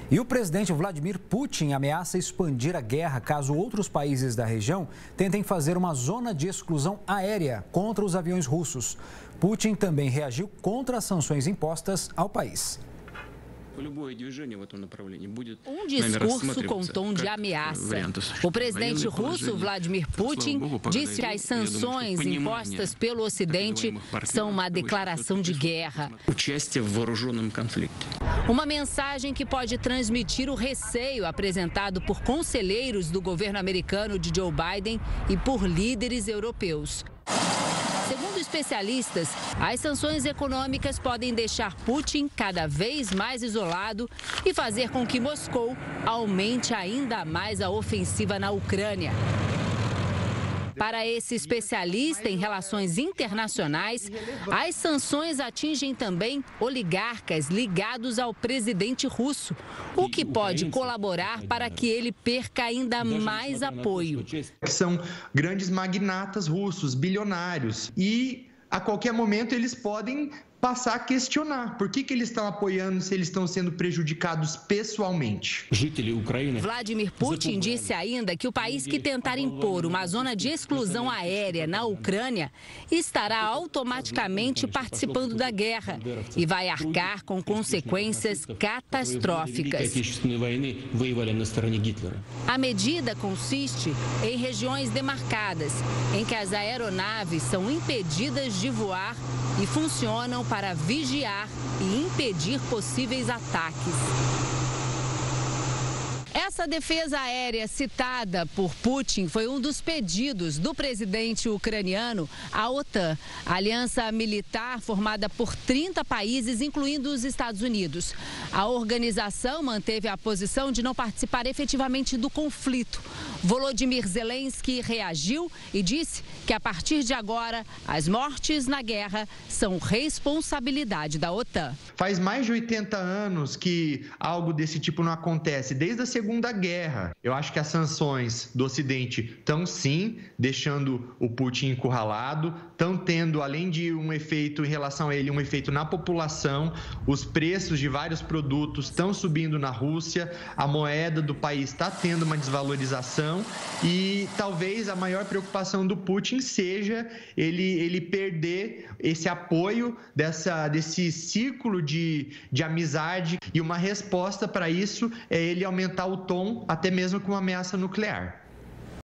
E o presidente Vladimir Putin ameaça expandir a guerra caso outros países da região tentem fazer uma zona de exclusão aérea contra os aviões russos. Putin também reagiu contra as sanções impostas ao país. Um discurso com tom de ameaça. O presidente russo Vladimir Putin disse que as sanções impostas pelo Ocidente são uma declaração de guerra. Uma mensagem que pode transmitir o receio apresentado por conselheiros do governo americano de Joe Biden e por líderes europeus. Segundo especialistas, as sanções econômicas podem deixar Putin cada vez mais isolado e fazer com que Moscou aumente ainda mais a ofensiva na Ucrânia. Para esse especialista em relações internacionais, as sanções atingem também oligarcas ligados ao presidente russo, o que pode colaborar para que ele perca ainda mais apoio. São grandes magnatas russos, bilionários, e a qualquer momento eles podem passar a questionar por que eles estão apoiando se eles estão sendo prejudicados pessoalmente. Vladimir Putin disse ainda que o país que tentar impor uma zona de exclusão aérea na Ucrânia estará automaticamente participando da guerra e vai arcar com consequências catastróficas. A medida consiste em regiões demarcadas, em que as aeronaves são impedidas de voar e funcionam para vigiar e impedir possíveis ataques. Essa defesa aérea citada por Putin foi um dos pedidos do presidente ucraniano à OTAN, a aliança militar formada por 30 países, incluindo os Estados Unidos. A organização manteve a posição de não participar efetivamente do conflito. Volodymyr Zelensky reagiu e disse que, a partir de agora, as mortes na guerra são responsabilidade da OTAN. Faz mais de 80 anos que algo desse tipo não acontece, desde a Segunda Guerra. Eu acho que as sanções do Ocidente estão, sim, deixando o Putin encurralado, estão tendo, além de um efeito em relação a ele, um efeito na população. Os preços de vários produtos estão subindo na Rússia, a moeda do país está tendo uma desvalorização e talvez a maior preocupação do Putin seja ele perder esse apoio desse círculo de amizade, e uma resposta para isso é ele aumentar o tom, até mesmo com uma ameaça nuclear.